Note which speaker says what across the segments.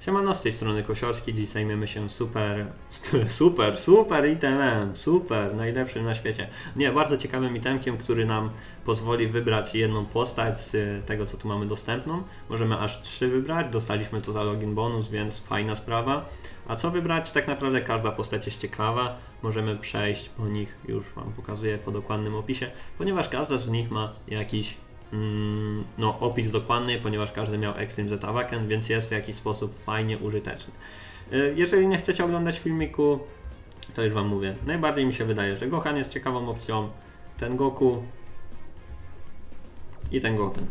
Speaker 1: Siemano, z tej strony Kosiorski, dziś zajmiemy się super itemem, najlepszym na świecie. Nie, bardzo ciekawym itemkiem, który nam pozwoli wybrać jedną postać z tego, co tu mamy dostępną. Możemy aż 3 wybrać, dostaliśmy to za login bonus, więc fajna sprawa. A co wybrać? Tak naprawdę każda postać jest ciekawa, możemy przejść po nich, już Wam pokazuję po dokładnym opisie, ponieważ każda z nich ma jakiś opis dokładny, ponieważ każdy miał Extreme Z Awaken, więc jest w jakiś sposób fajnie użyteczny. Jeżeli nie chcecie oglądać filmiku, to już Wam mówię. Najbardziej mi się wydaje, że Gohan jest ciekawą opcją, ten Goku i ten Goten.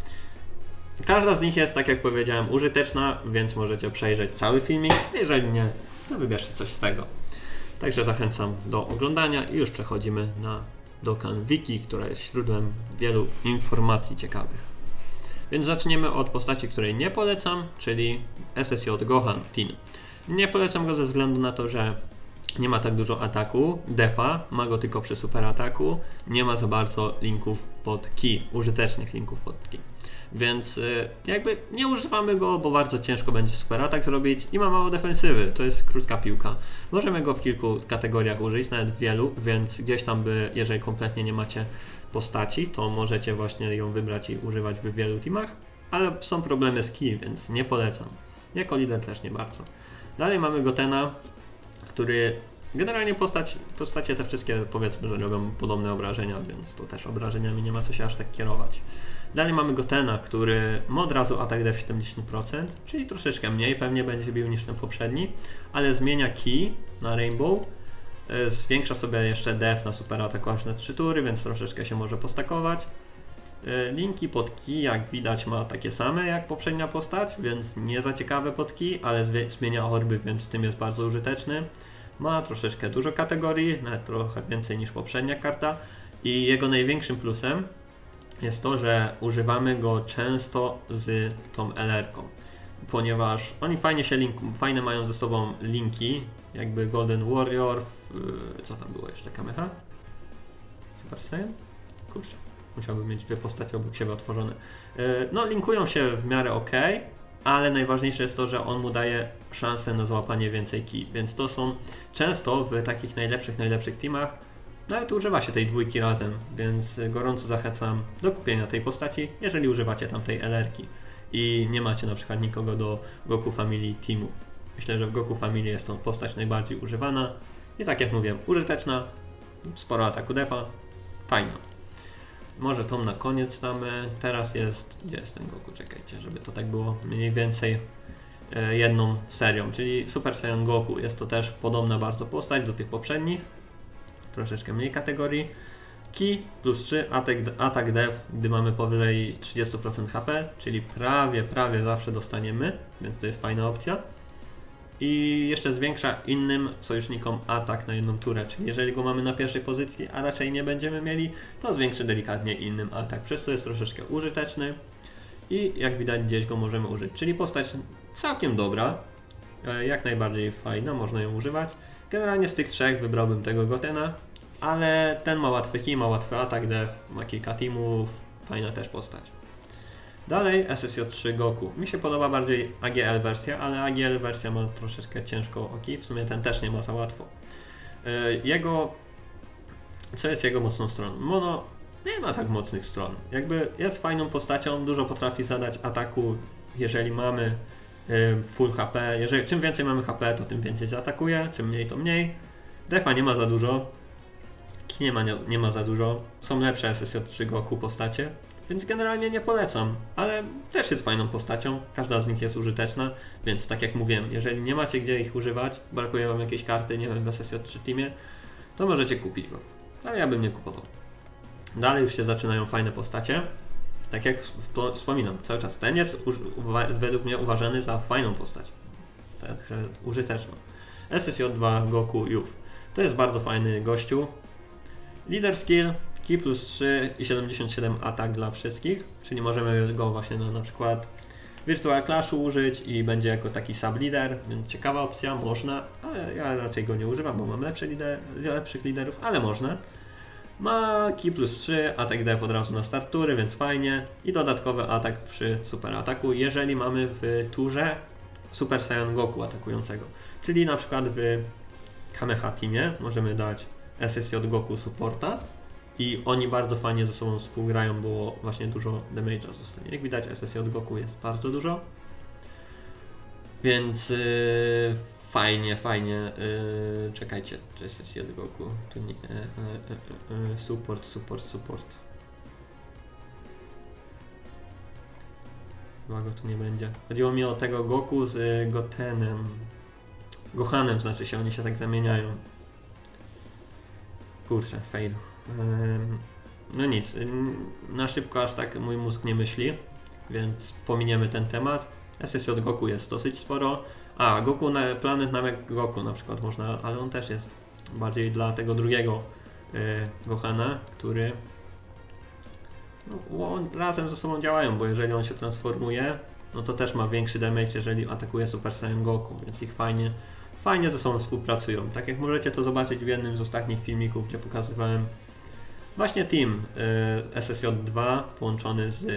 Speaker 1: Każda z nich jest, tak jak powiedziałem, użyteczna, więc możecie przejrzeć cały filmik. Jeżeli nie, to wybierzcie coś z tego. Także zachęcam do oglądania i już przechodzimy na Dokkan Wiki, która jest źródłem wielu informacji ciekawych. Więc zaczniemy od postaci, której nie polecam, czyli SSJ Gohan Teen. Nie polecam go ze względu na to, że nie ma tak dużo ataku, defa, ma go tylko przy super ataku, nie ma za bardzo linków pod ki, użytecznych linków pod ki. Więc jakby nie używamy go, bo bardzo ciężko będzie super atak zrobić i ma mało defensywy, to jest krótka piłka. Możemy go w kilku kategoriach użyć, nawet w wielu, więc gdzieś tam jeżeli kompletnie nie macie postaci, to możecie właśnie ją wybrać i używać w wielu teamach, ale są problemy z ki, więc nie polecam. Jako lider też nie bardzo. Dalej mamy Gotena, który generalnie postacie te wszystkie, powiedzmy, że robią podobne obrażenia, więc to też obrażeniami nie ma co się aż tak kierować. Dalej mamy Gotena, który ma od razu atak def 70%, czyli troszeczkę mniej pewnie będzie bił niż ten poprzedni, ale zmienia ki na Rainbow, zwiększa sobie jeszcze def na super ataku aż na 3 tury, więc troszeczkę się może postakować. Linki pod ki, jak widać, ma takie same jak poprzednia postać, więc nie za ciekawe pod ki, ale zmienia orby, więc w tym jest bardzo użyteczny. Ma troszeczkę dużo kategorii, nawet trochę więcej niż poprzednia karta i jego największym plusem jest to, że używamy go często z tą LR-ką, ponieważ oni fajne mają ze sobą linki, jakby Golden Warrior, co tam było jeszcze, Kameha? Super Saiyan? Kurczę, musiałbym mieć dwie postacie obok siebie otworzone. No, linkują się w miarę ok, ale najważniejsze jest to, że on mu daje szansę na złapanie więcej ki, więc to są często w takich najlepszych teamach, nawet używa się tej dwójki razem, więc gorąco zachęcam do kupienia tej postaci, jeżeli używacie tamtej LR-ki i nie macie na przykład nikogo do Goku Family Teamu. Myślę, że w Goku Family jest to postać najbardziej używana i tak jak mówiłem, użyteczna, sporo ataku defa, fajna. Może tą na koniec damy. Teraz jest... Gdzie jest ten Goku? Czekajcie, żeby to tak było mniej więcej jedną serią, czyli Super Saiyan Goku. Jest to też podobna bardzo postać do tych poprzednich. Troszeczkę mniej kategorii. Ki plus 3, atak def, gdy mamy powyżej 30% HP, czyli prawie zawsze dostaniemy, więc to jest fajna opcja. I jeszcze zwiększa innym sojusznikom atak na jedną turę, czyli jeżeli go mamy na pierwszej pozycji, a raczej nie będziemy mieli, to zwiększy delikatnie innym atak, przez to jest troszeczkę użyteczny i jak widać gdzieś go możemy użyć, czyli postać całkiem dobra, jak najbardziej fajna, można ją używać. Generalnie z tych trzech wybrałbym tego Gotena, ale ten ma łatwy ki, ma łatwy atak def, ma kilka teamów, fajna też postać. Dalej SSJ3 Goku. Mi się podoba bardziej AGL wersja, ale AGL wersja ma troszeczkę ciężko o ki, w sumie ten też nie ma za łatwo. Co jest jego mocną stroną? Mono nie ma tak mocnych stron. Jakby jest fajną postacią, dużo potrafi zadać ataku, jeżeli mamy full HP. Czym więcej mamy HP, to tym więcej zaatakuje, czym mniej, to mniej. Defa nie ma za dużo, ki nie ma za dużo. Są lepsze SSJ3 Goku postacie. Więc generalnie nie polecam, ale też jest fajną postacią, każda z nich jest użyteczna, więc tak jak mówiłem, jeżeli nie macie gdzie ich używać, brakuje wam jakiejś karty, nie wiem, w SSJ3 Teamie, to możecie kupić go, ale ja bym nie kupował. Dalej już się zaczynają fajne postacie, tak jak wspominam cały czas, ten jest według mnie uważany za fajną postać, także użyteczną. SSJ2 Goku Youth, to jest bardzo fajny gościu, leader skill, ki plus 3 i 77 atak dla wszystkich, czyli możemy go właśnie na przykład Virtual Clashu użyć i będzie jako taki sub-leader, więc ciekawa opcja, można, ale ja raczej go nie używam, bo mam lepszych liderów, ale można. Ma ki plus 3, atak def od razu na start tury, więc fajnie i dodatkowy atak przy super ataku, jeżeli mamy w turze Super Saiyan Goku atakującego. Czyli na przykład w Kameha Teamie możemy dać SSJ Goku supporta i oni bardzo fajnie ze sobą współgrają, bo właśnie dużo damage'a zostanie. Jak widać, SSJ Goku jest bardzo dużo, więc fajnie. Czekajcie, czy SSJ Goku? Tu nie, support. Chyba go tu nie będzie. Chodziło mi o tego Goku z Gohanem znaczy się, oni się tak zamieniają. Kurczę, fail. No nic, na szybko aż tak mój mózg nie myśli, więc pominiemy ten temat. SSJ Goku jest dosyć sporo. A, Goku Planet Namek Goku na przykład można, ale on też jest bardziej dla tego drugiego Gohana, który no, razem ze sobą działają, bo jeżeli on się transformuje, no to też ma większy damage, jeżeli atakuje Super Saiyan Goku, więc ich fajnie ze sobą współpracują. Tak jak możecie to zobaczyć w jednym z ostatnich filmików, gdzie pokazywałem właśnie team SSJ2 połączony z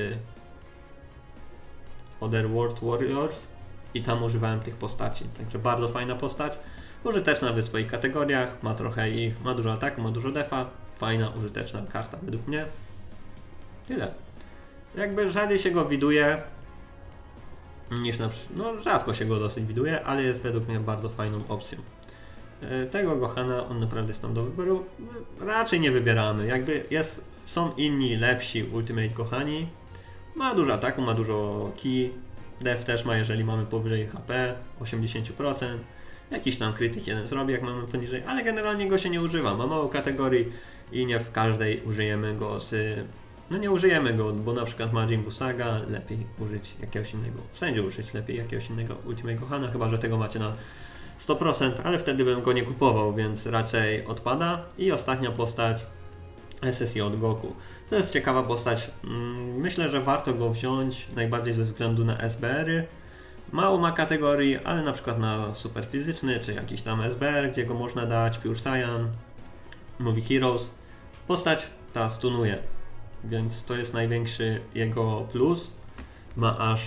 Speaker 1: Otherworld Warriors i tam używałem tych postaci. Także bardzo fajna postać, użyteczna w swoich kategoriach, ma trochę ich, ma dużo ataku, ma dużo defa, fajna, użyteczna karta według mnie. Tyle. Jakby rzadziej się go widuje niż na przykład, no rzadko się go dosyć widuje, ale jest według mnie bardzo fajną opcją. Tego Gohana, on naprawdę jest tam do wyboru, raczej nie wybieramy, jakby są inni lepsi Ultimate Gohani, ma dużo ataku, ma dużo ki, def też ma, jeżeli mamy powyżej HP, 80%, jakiś tam krytyk jeden zrobi, jak mamy poniżej, ale generalnie go się nie używa, ma mało kategorii i nie w każdej użyjemy go no nie użyjemy go, bo na przykład Majin Buu Saga, lepiej użyć jakiegoś innego, wszędzie użyć lepiej jakiegoś innego Ultimate Gohana, chyba że tego macie na 100%, ale wtedy bym go nie kupował, więc raczej odpada. I ostatnia postać SSJ Goku. To jest ciekawa postać, myślę, że warto go wziąć najbardziej ze względu na SBR-y. Mało ma kategorii, ale na przykład na super fizyczny, czy jakiś tam SBR, gdzie go można dać, Pure Saiyan, Movie Heroes. Postać ta stunuje, więc to jest największy jego plus. Ma aż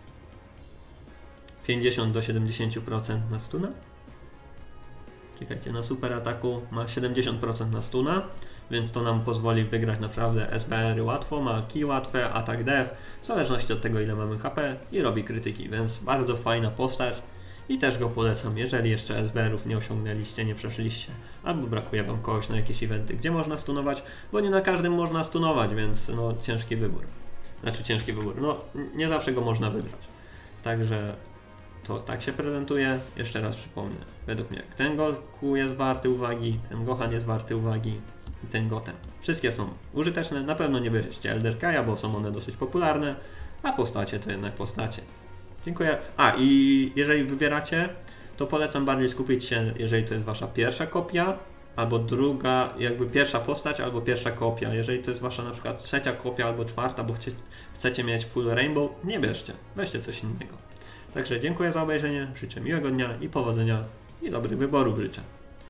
Speaker 1: 50 do 70% na stuna. Czekajcie, na super ataku ma 70% na stuna, więc to nam pozwoli wygrać naprawdę SBR łatwo, ma ki łatwe, atak def, w zależności od tego ile mamy HP i robi krytyki, więc bardzo fajna postać i też go polecam, jeżeli jeszcze SBR-ów nie osiągnęliście, nie przeszliście, albo brakuje wam kogoś na jakieś eventy, gdzie można stunować, bo nie na każdym można stunować, więc no ciężki wybór, no nie zawsze go można wybrać, także to tak się prezentuje. Jeszcze raz przypomnę, według mnie ten Goku jest warty uwagi, ten Gohan jest warty uwagi i ten Goten. Wszystkie są użyteczne, na pewno nie bierzecie Elder Kai'a, bo są one dosyć popularne, a postacie to jednak postacie. Dziękuję. A i jeżeli wybieracie, to polecam bardziej skupić się, jeżeli to jest wasza pierwsza kopia, albo druga, jakby pierwsza postać, albo pierwsza kopia. Jeżeli to jest wasza na przykład trzecia kopia albo czwarta, bo chcecie mieć full rainbow, nie bierzcie, weźcie coś innego. Także dziękuję za obejrzenie, życzę miłego dnia i powodzenia i dobrych wyborów życzę.